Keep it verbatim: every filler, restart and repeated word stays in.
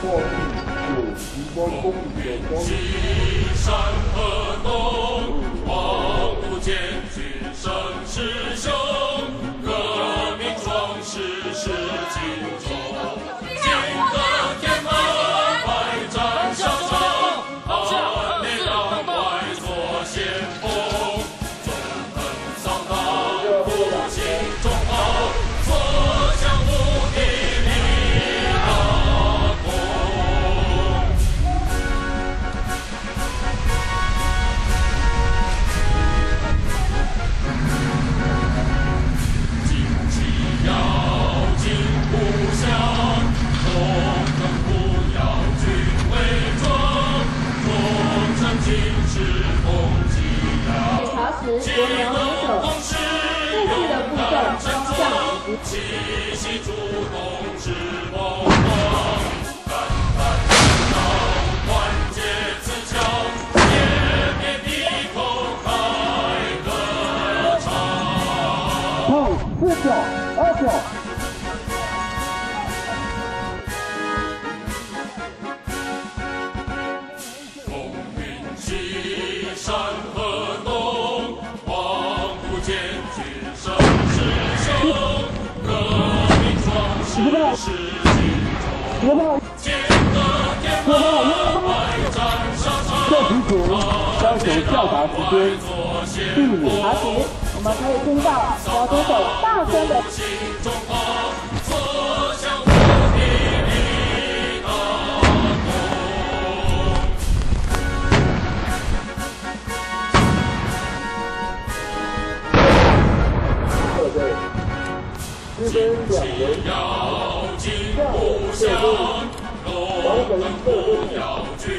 或是有极光公里的光。 山河动，望不见君生师兄，革命壮士是精忠。金戈铁马，百战沙场，汉内攘外作先锋。纵横扫荡，复兴中华，所向无敌立大功。旌旗要紧故乡，忠诚不要君伪装，忠诚尽是风纪要。 检查时，国苗红手，后续的步骤方向以及。 气息主动之风光，肝胆相照，团结自强，湮灭敌口开歌唱。 后四九二九。 风云起，山河动，望不见君生师兄，革命壮士是精忠。金戈铁马，百战沙场， 这题组要求校答时间第五。 查询，我们可以听到苗左手大声的。 复兴中华，所向无敌立大功。 二队，日本两人要紧故乡，忠诚不要君